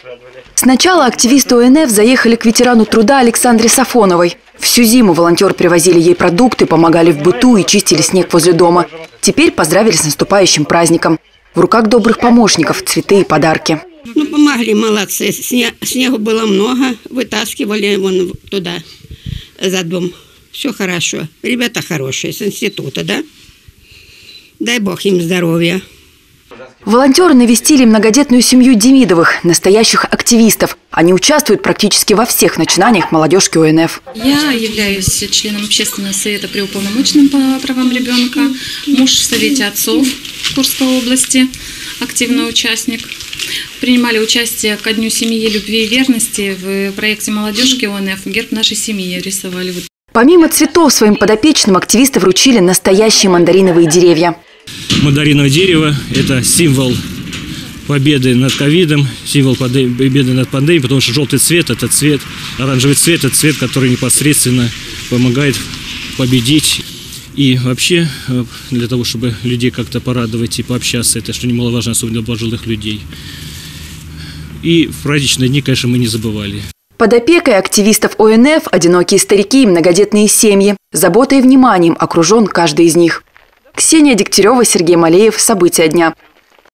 Сначала активисты ОНФ заехали к ветерану труда Александре Сафоновой. Всю зиму волонтеры привозили ей продукты, помогали в быту и чистили снег возле дома. Теперь поздравили с наступающим праздником. В руках добрых помощников цветы и подарки. Ну, помогли, молодцы. Снегу было много, вытаскивали вон туда, за дом. Все хорошо. Ребята хорошие, с института, да? Дай Бог им здоровья. Волонтеры навестили многодетную семью Демидовых, настоящих активистов. Они участвуют практически во всех начинаниях молодежки ОНФ. Я являюсь членом общественного совета при уполномоченном по правам ребенка. Муж в совете отцов Курской области, активный участник. Принимали участие ко Дню семьи, любви и верности в проекте молодежки ОНФ. Герб нашей семьи рисовали. Помимо цветов своим подопечным активисты вручили настоящие мандариновые деревья. Мандариновое дерево – это символ победы над ковидом, символ победы над пандемией, потому что желтый цвет – это цвет, оранжевый цвет – это цвет, который непосредственно помогает победить. И вообще, для того, чтобы людей как-то порадовать и пообщаться, это что немаловажно, особенно для пожилых людей. И в праздничные дни, конечно, мы не забывали. Под опекой активистов ОНФ одинокие старики и многодетные семьи. Заботой и вниманием окружен каждый из них. Ксения Дегтярева, Сергей Малеев. События дня.